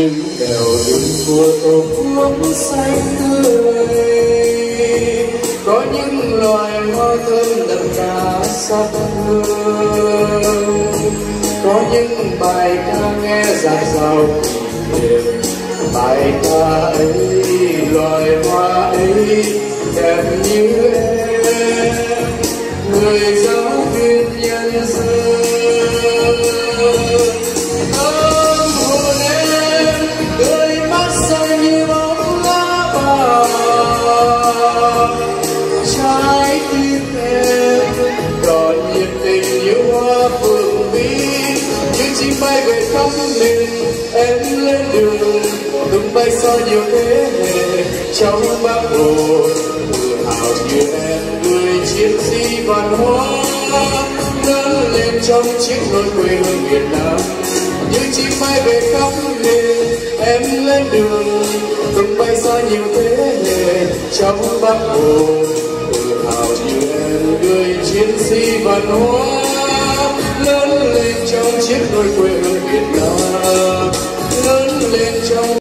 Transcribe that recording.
những nẻo đường của tổ quốc xanh tươi, có những loài hoa thơm đậm đà sắc hương, có những bài ca nghe dạt dào kỷ niệm. Bài ca ấy, loài hoa ấy đẹp như em, người giáo viên nhân dân. Tâm hồn em tươi mắt xanh như bóng lá vàng, trái tim em còn nhiệt tình như hoa phượng vĩ. Những chim bay về khắp miền em lên đường, tung bay xa nhiều thế hệ trong Bác Hồ. Tự hào như em người chiến sĩ văn hóa, lớn lên trong chiếc nôi quê hương Việt Nam. Những chim bay về khắp miền em lên đường, tung bay xa nhiều thế hệ trong Bác Hồ. Tự hào như em người chiến sĩ văn hóa, lớn lên trong chiếc nôi quê hương Việt Nam. Lớn lên trong